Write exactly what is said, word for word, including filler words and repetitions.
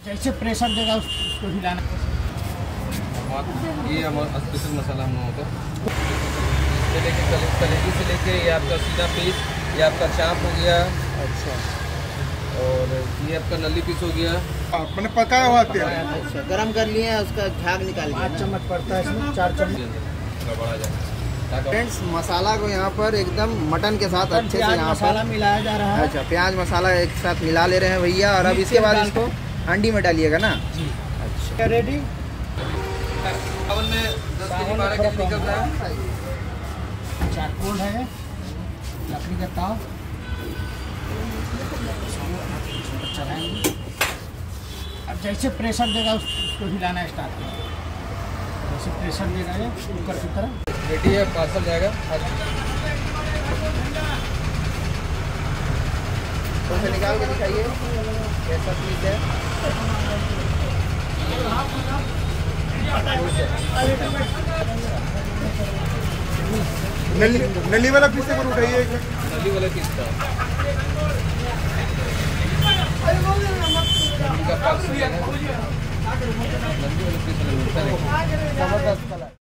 जैसे प्रेशर देगा उस, उसको हिलाना। ये हमारा स्पेशल मसाला हम लोगों का से लेके कलेजी से लेके ये आपका सीधा पीस, ये आपका चाप हो गया। अच्छा, और ये आपका नली पीस हो गया। मैंने पकाया हुआ तेल। अच्छा, गरम कर लिए, उसका झाग निकाल लिया। पाँच चम्मच पड़ता है इसमें, चार चम्मच। बढ़ा जाए फ्रेंड्स, मसाला को यहाँ पर एकदम मटन के साथ अच्छे से यहाँ मसाला मिलाया जा रहा है। अच्छा, प्याज मसाला एक साथ मिला ले रहे हैं भैया। और अब इसके बाद इसको हांडी में डालिएगा ना जी। अच्छा, रेडी। चावल में दस के जी बारह के जी निकल रहा है। चारकोल है, लकड़ी का ताव चलाएंगे। अब जैसे प्रेशर देगा उस, उसको हिलाना स्टार्ट करें। जैसे प्रेशर देगा ये कुकर की तरह। रेडी है, पार्सल जाएगा। तो उसे निकाल के दिखाइए कैसा पीस है। नली नली वाला पीस एक बार उठाइए। नली वाला पीस था पार्सल जाएगा। नली वाला पीस मिलता है। जबरदस्त कलर।